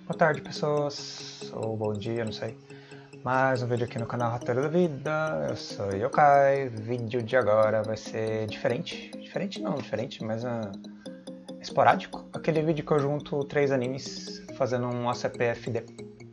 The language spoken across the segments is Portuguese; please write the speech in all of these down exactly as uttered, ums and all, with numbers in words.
Boa tarde, pessoas, ou bom dia, não sei. Mais um vídeo aqui no canal Roteiro da Vida. Eu sou Yokai. O vídeo de agora vai ser diferente. Diferente não, diferente, mas uh, esporádico. Aquele vídeo que eu junto três animes fazendo um A C P F D.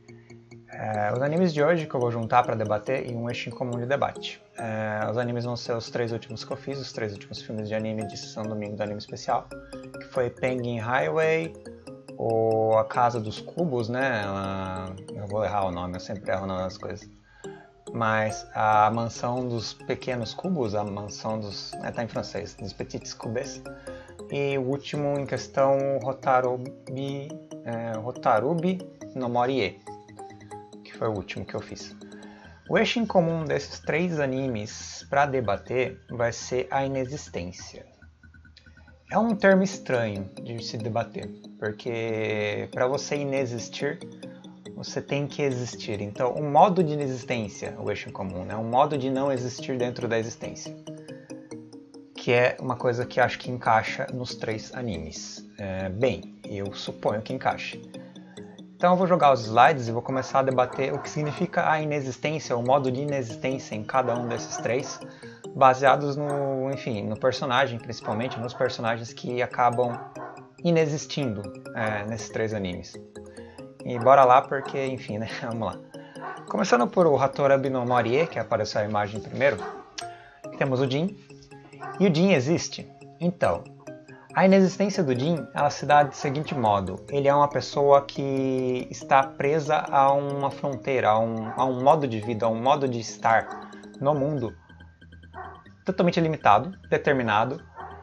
É, os animes de hoje que eu vou juntar para debater em um eixo em comum de debate. É, os animes vão ser os três últimos que eu fiz, os três últimos filmes de anime de Sessão Domingo do Anime Especial, que foi Penguin Highway, ou A Casa dos Cubos, né? Eu vou errar o nome, eu sempre erro nas coisas. Mas a Mansão dos Pequenos Cubos, a Mansão dos... É, tá em francês, dos Petits Cubes. E o último em questão, Hotarubi, é, Hotarubi no Morie, que foi o último que eu fiz. O eixo em comum desses três animes para debater vai ser a inexistência. É um termo estranho de se debater, porque para você inexistir, você tem que existir. Então, um modo de inexistência, o eixo em comum, né? Um modo de não existir dentro da existência, que é uma coisa que acho que encaixa nos três animes. É, bem, eu suponho que encaixe. Então eu vou jogar os slides e vou começar a debater o que significa a inexistência, o modo de inexistência em cada um desses três, baseados no, enfim, no personagem, principalmente nos personagens que acabam inexistindo é, nesses três animes. E bora lá porque, enfim, né, vamos lá. Começando por o Hotarubi no Morie, que apareceu a imagem primeiro, temos o Jin. E o Jin existe? Então, a inexistência do Jin, ela se dá do seguinte modo: ele é uma pessoa que está presa a uma fronteira, a um, a um modo de vida, a um modo de estar no mundo totalmente limitado, determinado,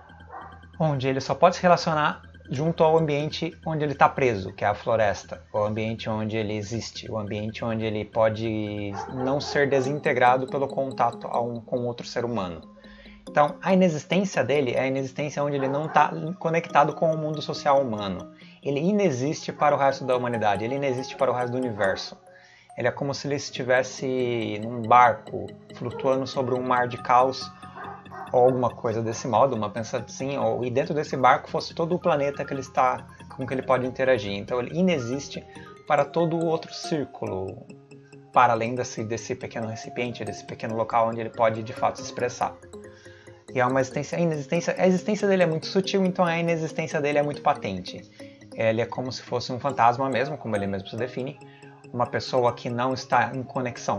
onde ele só pode se relacionar junto ao ambiente onde ele está preso, que é a floresta, o ambiente onde ele existe, o ambiente onde ele pode não ser desintegrado pelo contato a um, com outro ser humano. Então, a inexistência dele é a inexistência onde ele não está conectado com o mundo social humano. Ele inexiste para o resto da humanidade, ele inexiste para o resto do universo. Ele é como se ele estivesse num barco, flutuando sobre um mar de caos, ou alguma coisa desse modo, uma pensa assim, ou, e dentro desse barco fosse todo o planeta que ele está, com que ele pode interagir. Então, ele inexiste para todo o outro círculo, para além desse, desse pequeno recipiente, desse pequeno local onde ele pode, de fato, se expressar. E é uma existência, a inexistência, a existência dele é muito sutil, então a inexistência dele é muito patente. Ele é como se fosse um fantasma mesmo, como ele mesmo se define, uma pessoa que não está em conexão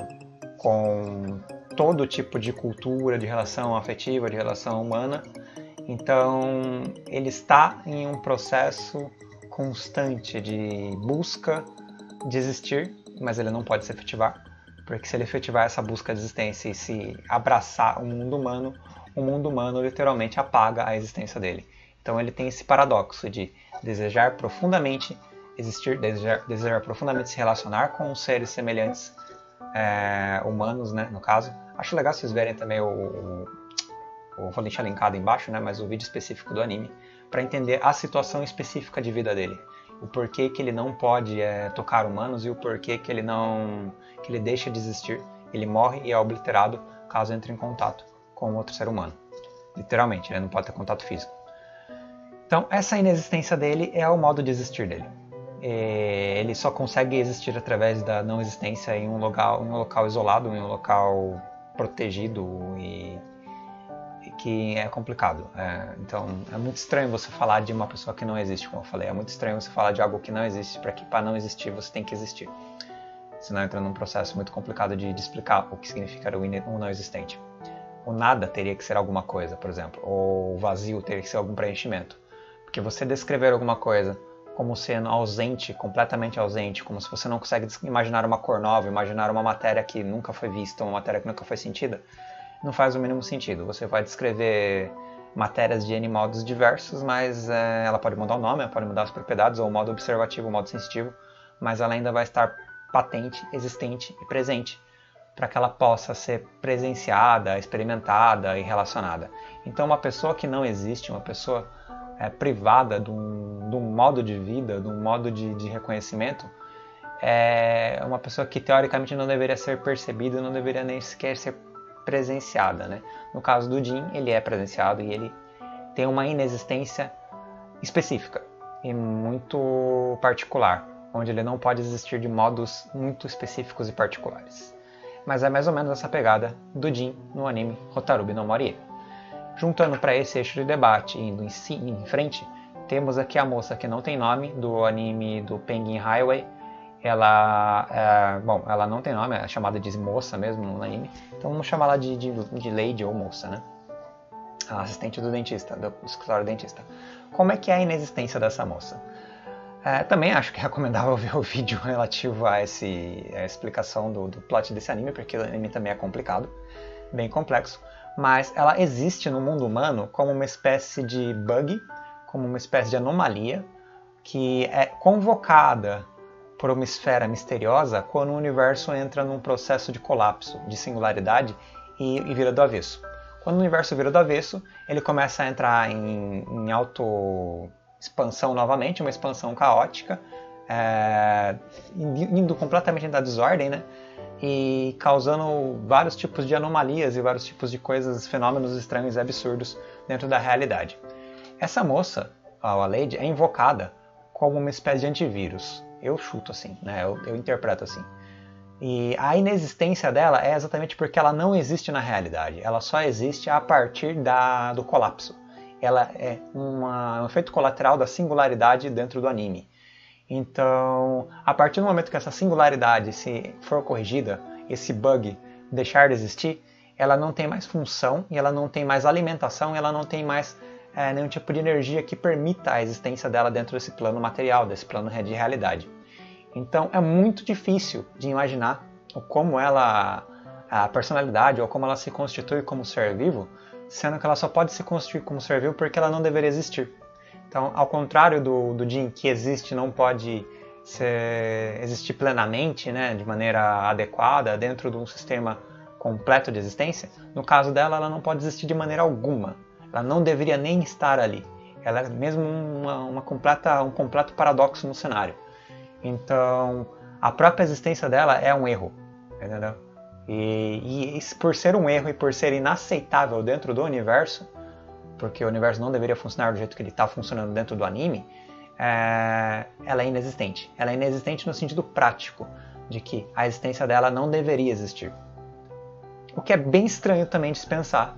com todo tipo de cultura, de relação afetiva, de relação humana. Então ele está em um processo constante de busca de existir, mas ele não pode se efetivar, porque se ele efetivar essa busca de existência e se abraçar o mundo humano, o mundo humano literalmente apaga a existência dele. Então ele tem esse paradoxo de desejar profundamente existir, desejar, desejar profundamente se relacionar com seres semelhantes, é, humanos, né, no caso. Acho legal vocês verem também o, o, o vou deixar linkado embaixo, né, mas o vídeo específico do anime, para entender a situação específica de vida dele. O porquê que ele não pode é, tocar humanos e o porquê que ele não, que ele deixa de existir. Ele morre e é obliterado caso entre em contato com outro ser humano. Literalmente, ele não pode ter contato físico. Então, essa inexistência dele é o modo de existir dele. Ele só consegue existir através da não existência em um local, em um local isolado, em um local protegido e, e que é complicado. É, então, é muito estranho você falar de uma pessoa que não existe, como eu falei. É muito estranho você falar de algo que não existe, para que para não existir você tem que existir. Senão entra num processo muito complicado de, de explicar o que significa o, o não existente. O nada teria que ser alguma coisa, por exemplo, ou o vazio teria que ser algum preenchimento. Porque você descrever alguma coisa como sendo ausente, completamente ausente, como se você não consegue imaginar uma cor nova, imaginar uma matéria que nunca foi vista, uma matéria que nunca foi sentida, não faz o mínimo sentido. Você vai descrever matérias de N modos diversos, mas é, ela pode mudar o nome, ela pode mudar as propriedades, ou o modo observativo, o modo sensitivo, mas ela ainda vai estar patente, existente e presente, para que ela possa ser presenciada, experimentada e relacionada. Então uma pessoa que não existe, uma pessoa é, privada de um, de um modo de vida, de um modo de, de reconhecimento, é uma pessoa que teoricamente não deveria ser percebida, não deveria nem sequer ser presenciada, né? No caso do Jin, ele é presenciado e ele tem uma inexistência específica e muito particular. onde ele não pode existir de modos muito específicos e particulares. Mas é mais ou menos essa pegada do Jin no anime Hotarubi no Morie. Juntando para esse eixo de debate e indo em, si, em frente, temos aqui a moça que não tem nome do anime do Penguin Highway. Ela, é, bom, ela não tem nome, é chamada de moça mesmo no anime, então vamos chamar ela de, de, de lady ou moça, né? A assistente do dentista, do escritório dentista. Como é que é a inexistência dessa moça? É, também acho que é recomendável ver o vídeo relativo a, esse, a explicação do, do plot desse anime, porque o anime também é complicado, bem complexo, mas ela existe no mundo humano como uma espécie de bug, como uma espécie de anomalia, que é convocada por uma esfera misteriosa quando o universo entra num processo de colapso, de singularidade e, e vira do avesso. Quando o universo vira do avesso, ele começa a entrar em, em auto-expansão novamente, uma expansão caótica, é, indo completamente da desordem, né? E causando vários tipos de anomalias e vários tipos de coisas, fenômenos estranhos e absurdos dentro da realidade. Essa moça, a Lady, é invocada como uma espécie de antivírus. Eu chuto assim, né? eu, eu interpreto assim. E a inexistência dela é exatamente porque ela não existe na realidade. Ela só existe a partir da, do colapso. Ela é uma, um efeito colateral da singularidade dentro do anime. Então, a partir do momento que essa singularidade se for corrigida, esse bug deixar de existir, ela não tem mais função, e ela não tem mais alimentação, e ela não tem mais é, nenhum tipo de energia que permita a existência dela dentro desse plano material, desse plano de realidade. Então é muito difícil de imaginar como ela, a personalidade, ou como ela se constitui como ser vivo, sendo que ela só pode se constituir como ser vivo porque ela não deveria existir. Então, ao contrário do, do Jin, que existe, não pode ser, existir plenamente, né, de maneira adequada, dentro de um sistema completo de existência, no caso dela, ela não pode existir de maneira alguma. Ela não deveria nem estar ali. Ela é mesmo uma, uma completa, um completo paradoxo no cenário. Então, a própria existência dela é um erro, entendeu? E, e por ser um erro e por ser inaceitável dentro do universo, porque o universo não deveria funcionar do jeito que ele está funcionando dentro do anime, é, ela é inexistente. Ela é inexistente no sentido prático, de que a existência dela não deveria existir. O que é bem estranho também de se pensar,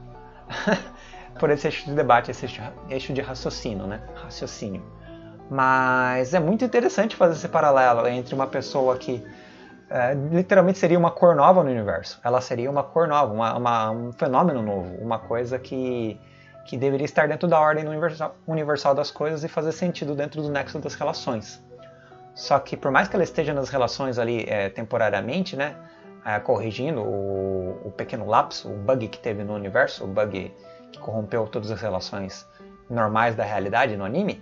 por esse eixo de debate, esse eixo de raciocínio, né? Raciocínio. Mas é muito interessante fazer esse paralelo entre uma pessoa que é, literalmente seria uma cor nova no universo. Ela seria uma cor nova, uma, uma, um fenômeno novo, uma coisa que, que deveria estar dentro da ordem universal, universal das coisas e fazer sentido dentro do nexo das relações. Só que por mais que ela esteja nas relações ali é, temporariamente, né, é, corrigindo o, o pequeno lapso, o bug que teve no universo, o bug que corrompeu todas as relações normais da realidade no anime,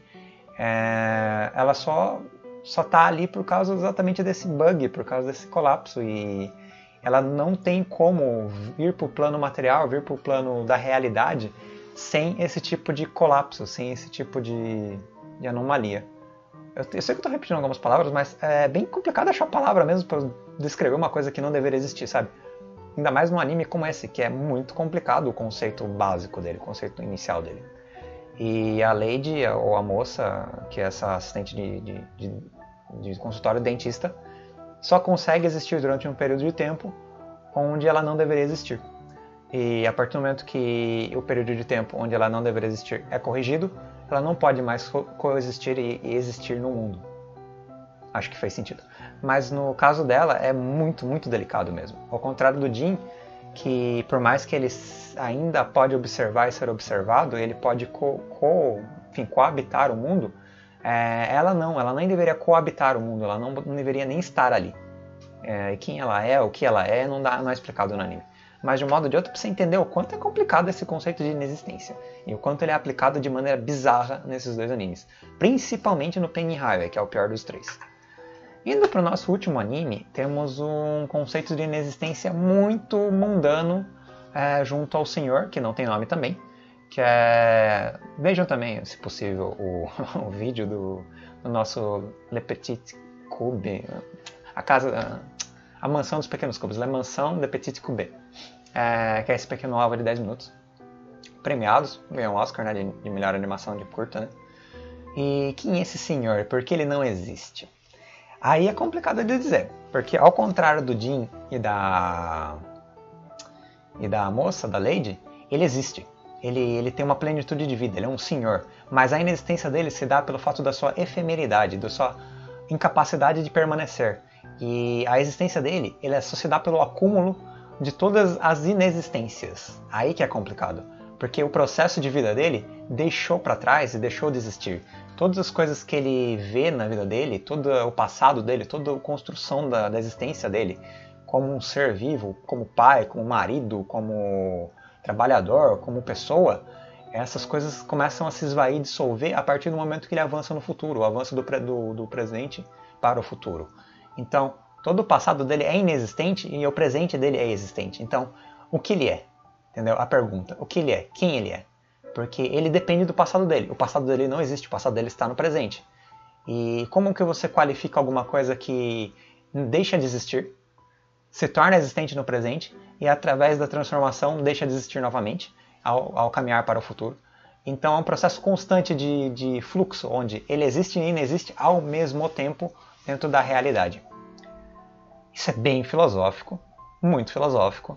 É, ela só só tá ali por causa exatamente desse bug, por causa desse colapso, e ela não tem como vir para o plano material, vir para o plano da realidade sem esse tipo de colapso, sem esse tipo de, de anomalia. Eu, eu sei que eu tô repetindo algumas palavras, mas é bem complicado achar palavra mesmo para descrever uma coisa que não deveria existir, sabe? Ainda mais num anime como esse, que é muito complicado o conceito básico dele, o conceito inicial dele. E a Lady, ou a moça, que é essa assistente de, de, de, de consultório dentista, só consegue existir durante um período de tempo onde ela não deveria existir. E a partir do momento que o período de tempo onde ela não deveria existir é corrigido, ela não pode mais co coexistir e, e existir no mundo. Acho que fez sentido. Mas no caso dela é muito, muito delicado mesmo. Ao contrário do Jin, que por mais que ele ainda pode observar e ser observado, ele pode co, co, enfim, coabitar o mundo, é, ela não, ela nem deveria coabitar o mundo, ela não, não deveria nem estar ali. É, quem ela é, o que ela é, não, dá, não é explicado no anime. Mas de um modo ou de outro, você entender o quanto é complicado esse conceito de inexistência, e o quanto ele é aplicado de maneira bizarra nesses dois animes, principalmente no Penguin Highway, que é o pior dos três. Indo para o nosso último anime, temos um conceito de inexistência muito mundano é, junto ao senhor, que não tem nome também, que é... Vejam também, se possível, o, o vídeo do, do nosso Le Petit Cube, a casa, a mansão dos pequenos cubos, La Mansão Le Petit Cube, é, que é esse pequeno alvo de dez minutos, premiados, ganhou um Oscar, né, de, de melhor animação de curta, né? E quem é esse senhor? Por que ele não existe? Aí é complicado de dizer, porque ao contrário do Jin e da e da moça, da Lady, ele existe. Ele, ele tem uma plenitude de vida, ele é um senhor. Mas a inexistência dele se dá pelo fato da sua efemeridade, da sua incapacidade de permanecer. E a existência dele, ele só se dá pelo acúmulo de todas as inexistências. Aí que é complicado. Porque o processo de vida dele deixou para trás e deixou de existir. Todas as coisas que ele vê na vida dele, todo o passado dele, toda a construção da, da existência dele, como um ser vivo, como pai, como marido, como trabalhador, como pessoa, essas coisas começam a se esvair e dissolver a partir do momento que ele avança no futuro, o avanço do, do, do presente para o futuro. Então, todo o passado dele é inexistente e o presente dele é existente. Então, o que ele é? Entendeu? A pergunta, o que ele é? Quem ele é? Porque ele depende do passado dele. O passado dele não existe, o passado dele está no presente. E como que você qualifica alguma coisa que deixa de existir, se torna existente no presente e através da transformação deixa de existir novamente ao, ao caminhar para o futuro? Então é um processo constante de, de fluxo, onde ele existe e inexiste ao mesmo tempo dentro da realidade. Isso é bem filosófico, muito filosófico.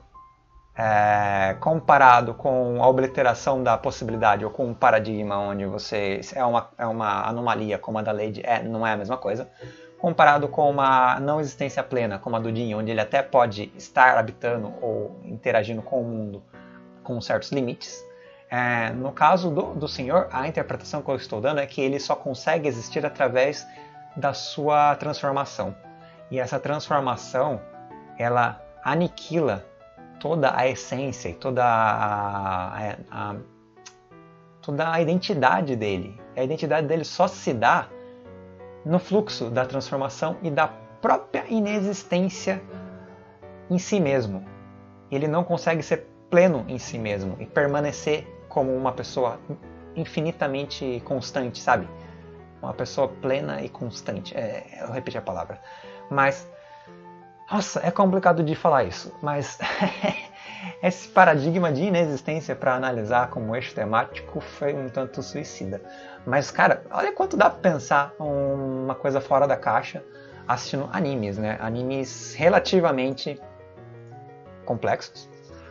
É, comparado com a obliteração da possibilidade ou com um paradigma onde você é uma, é uma anomalia como a da Lady, é, não é a mesma coisa. Comparado com uma não existência plena como a do Jin, onde ele até pode estar habitando ou interagindo com o mundo com certos limites. É, no caso do, do Senhor, a interpretação que eu estou dando é que ele só consegue existir através da sua transformação. E essa transformação, ela aniquila toda a essência e toda a, a, a, toda a identidade dele. A identidade dele só se dá no fluxo da transformação e da própria inexistência em si mesmo. Ele não consegue ser pleno em si mesmo e permanecer como uma pessoa infinitamente constante, sabe? Uma pessoa plena e constante. É, eu repeti a palavra. Mas nossa, é complicado de falar isso, mas esse paradigma de inexistência para analisar como eixo temático foi um tanto suicida. Mas, cara, olha quanto dá para pensar uma coisa fora da caixa assistindo animes, né? Animes relativamente complexos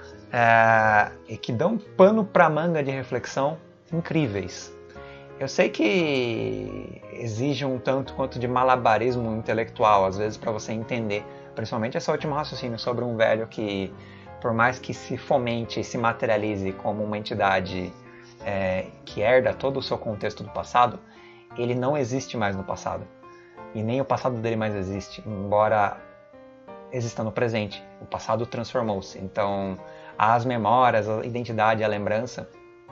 é, e que dão pano para manga de reflexão incríveis. Eu sei que exige um tanto quanto de malabarismo intelectual, às vezes, para você entender, principalmente esse último raciocínio sobre um velho que, por mais que se fomente e se materialize como uma entidade é, que herda todo o seu contexto do passado, ele não existe mais no passado. E nem o passado dele mais existe, embora exista no presente. O passado transformou-se. Então, as memórias, a identidade, a lembrança,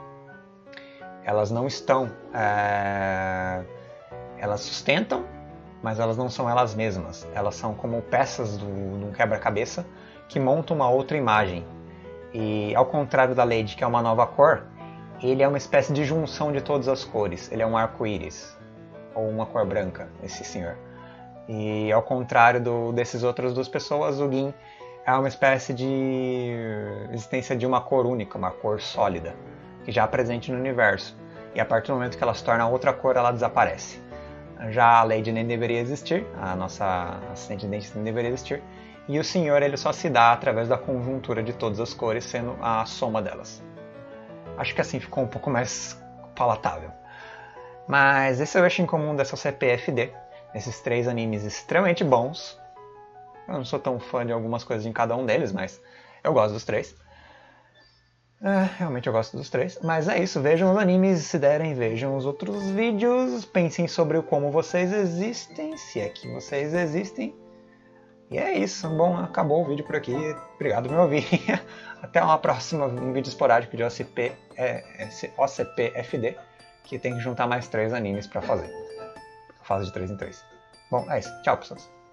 elas não estão... É... Elas sustentam, mas elas não são elas mesmas. Elas são como peças do, de um quebra-cabeça que montam uma outra imagem. E ao contrário da Lady, que é uma nova cor, ele é uma espécie de junção de todas as cores. Ele é um arco-íris, ou uma cor branca, esse senhor. E ao contrário do, desses outras duas pessoas, o Gin é uma espécie de existência de uma cor única, uma cor sólida, que já é presente no universo. E a partir do momento que ela se torna outra cor, ela desaparece. Já a Lady nem deveria existir, a nossa assistente de dentista nem deveria existir, e o Senhor ele só se dá através da conjuntura de todas as cores, sendo a soma delas. Acho que assim ficou um pouco mais palatável. Mas esse é o eixo em comum dessa C P F D, esses três animes extremamente bons. Eu não sou tão fã de algumas coisas em cada um deles, mas eu gosto dos três. É, realmente eu gosto dos três, mas é isso, vejam os animes se derem, vejam os outros vídeos, pensem sobre como vocês existem, se é que vocês existem. E é isso, bom, acabou o vídeo por aqui, obrigado por me ouvir. Até uma próxima, um vídeo esporádico de O C P, é, O C P F D, que tem que juntar mais três animes pra fazer. Eu faço de três em três. Bom, é isso, tchau pessoas.